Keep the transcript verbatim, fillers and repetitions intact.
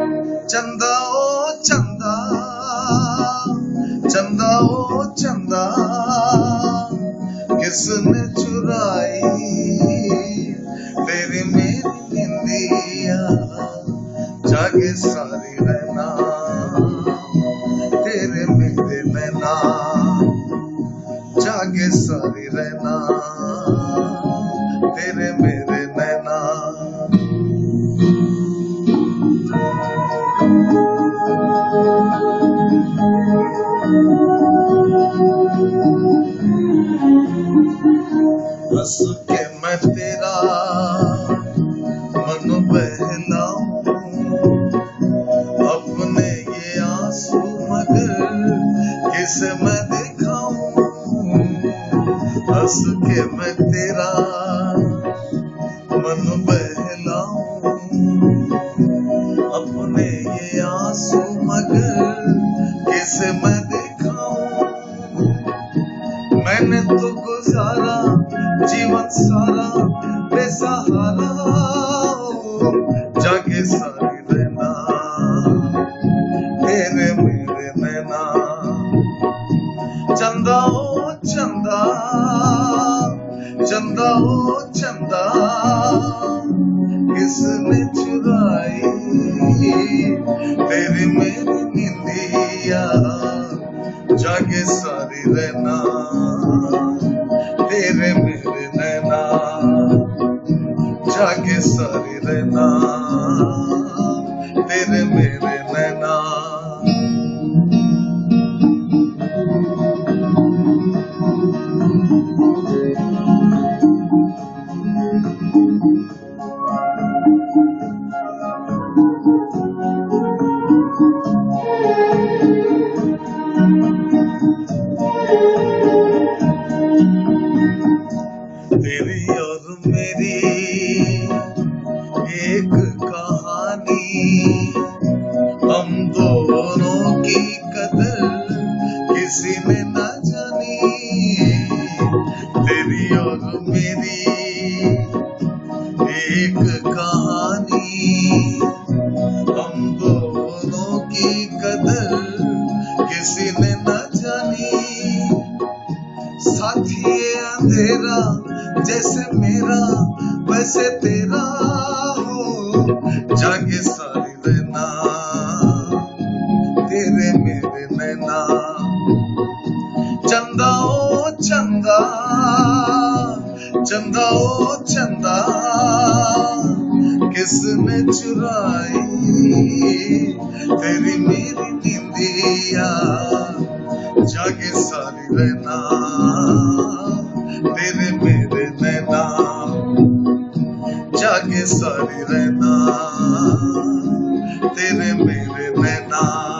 चंदा ओ चंदा, चंदा ओ चंदा, किसने चुराई तेरी मेरी निंदिया। जागे सारी रहना तेरे मेरे नैना, जागे सारी रहना तेरे मेरे नैना। हंस के मैं तेरा मन बहलाऊं, अपने ये आंसू मगर किसे मैं दिखाऊं। हंस के मैं तेरा मन बहलाऊं, अपने ये आंसू मगर किसे मैं दिखाऊं। मैंने तो गुजारा जीवन सारा बेसहारा, जागे सारी रहना तेरे मेरे नैना। चंदा ओ चंदा, चंदा ओ चंदा, किसने चुराई तेरी मेरी निंदिया। जागे सारी रहना तेरे मेरे नैना, जागे सारी रहना तेरे मेरे नैना। तेरी और मेरी एक कहानी, हम दोनों की कदर किसी ने न जानी। तेरी और मेरी एक कहानी, हम दोनों की कदर किसी ने न जानी। साथी ये अंधेरा जैसे मेरा वैसे तेरा हो, जागे सारी रहना तेरे मेरे नैना। चंदा ओ चंदा, चंदा ओ चंदा, किसने चुराई तेरी मेरी निंदिया। जागे सारी रहना तेरे मेरे नैना, जागे सारी रहना तेरे मेरे नैना।